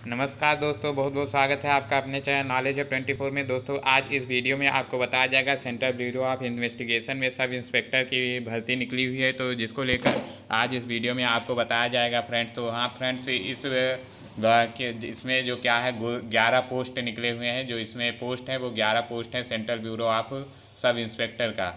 नमस्कार दोस्तों, बहुत बहुत स्वागत है आपका अपने चैनल नॉलेज है 24 में। दोस्तों आज इस वीडियो में आपको बताया जाएगा सेंट्रल ब्यूरो ऑफ इन्वेस्टिगेशन में सब इंस्पेक्टर की भर्ती निकली हुई है, तो जिसको लेकर आज इस वीडियो में आपको बताया जाएगा फ्रेंड्स। तो हाँ फ्रेंड्स, इसमें जो क्या है 11 पोस्ट निकले हुए हैं। जो इसमें पोस्ट है वो 11 पोस्ट है central bureau of sub inspector का।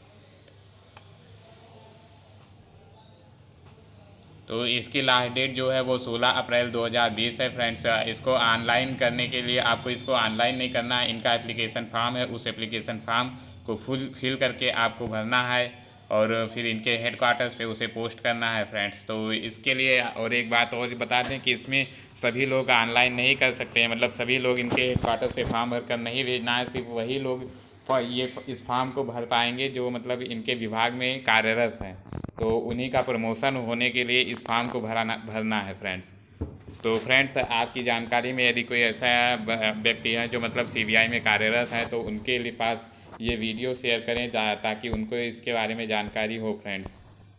तो इसकी लास्ट डेट जो है वो 16 अप्रैल 2020 है फ्रेंड्स। इसको ऑनलाइन करने के लिए आपको इसको ऑनलाइन नहीं करना है। इनका एप्लीकेशन फॉर्म है, उस एप्लीकेशन फॉर्म को फुल फिल करके आपको भरना है और फिर इनके हेडक्वार्टर्स पे उसे पोस्ट करना है फ्रेंड्स। तो इसके लिए और एक बात और बता दें कि इसमें सभी लोग ऑनलाइन नहीं कर सकते हैं, मतलब सभी लोग इनके हेडक्वार्टर्स पे फॉर्म भर कर नहीं भेजना है। सिर्फ वही लोग ये इस फॉर्म को भर पाएंगे जो मतलब इनके विभाग में कार्यरत हैं। तो उन्हीं का प्रमोशन होने के लिए इस फॉर्म को भरना है फ्रेंड्स। तो फ्रेंड्स, आपकी जानकारी में यदि कोई ऐसा व्यक्ति है जो मतलब सीबीआई में कार्यरत है तो उनके लिए पास ये वीडियो शेयर करें ताकि उनको इसके बारे में जानकारी हो फ्रेंड्स।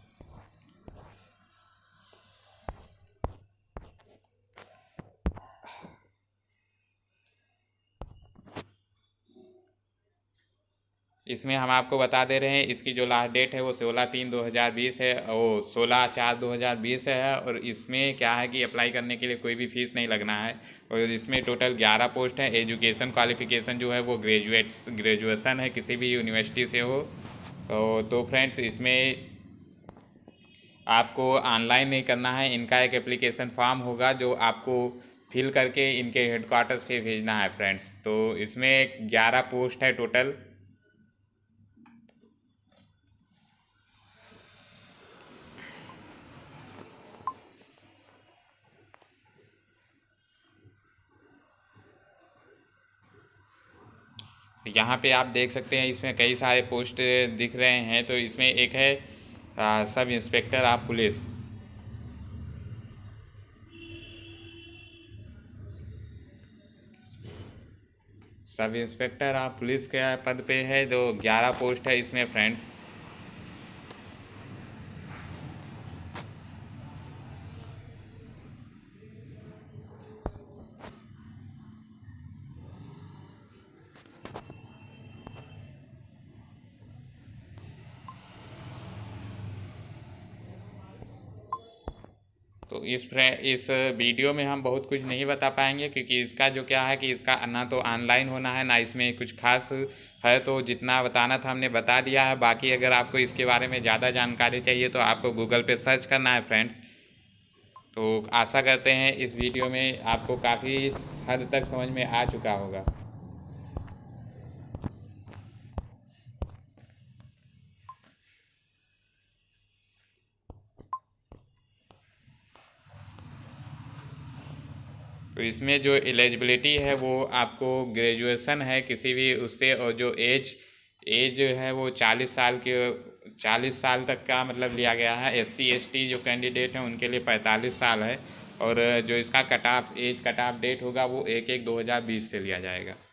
इसमें हम आपको बता दे रहे हैं इसकी जो लास्ट डेट है वो 16/3/2020 है, वो 16/4/2020 है। और इसमें क्या है कि अप्लाई करने के लिए कोई भी फीस नहीं लगना है। और इसमें टोटल 11 पोस्ट है। एजुकेशन क्वालिफिकेशन जो है वो ग्रेजुएशन है, किसी भी यूनिवर्सिटी से हो। तो फ्रेंड्स, इसमें आपको ऑनलाइन नहीं करना है। इनका एक एप्लीकेशन फॉर्म होगा जो आपको फिल करके इनके हेडक्वार्टर्स पे भेजना है फ्रेंड्स। तो इसमें 11 पोस्ट है टोटल। यहाँ पे आप देख सकते हैं इसमें कई सारे पोस्ट दिख रहे हैं। तो इसमें एक है sub inspector of police. Sub inspector of police के पद पे है, तो 11 पोस्ट है इसमें फ्रेंड्स। तो इस वीडियो में हम बहुत कुछ नहीं बता पाएंगे, क्योंकि इसका जो क्या है कि इसका ना तो ऑनलाइन होना है ना इसमें कुछ खास है। तो जितना बताना था हमने बता दिया है। बाकी अगर आपको इसके बारे में ज़्यादा जानकारी चाहिए तो आपको गूगल पे सर्च करना है फ्रेंड्स। तो आशा करते हैं इस वीडियो में आपको काफ़ी हद तक समझ में आ चुका होगा। तो इसमें जो एलिजिबिलिटी है वो आपको ग्रेजुएशन है किसी भी उससे, और जो एज है वो 40 साल तक का मतलब लिया गया है। SC ST जो कैंडिडेट हैं उनके लिए 45 साल है। और जो इसका कट ऑफ डेट होगा वो 1/1/2020 से लिया जाएगा।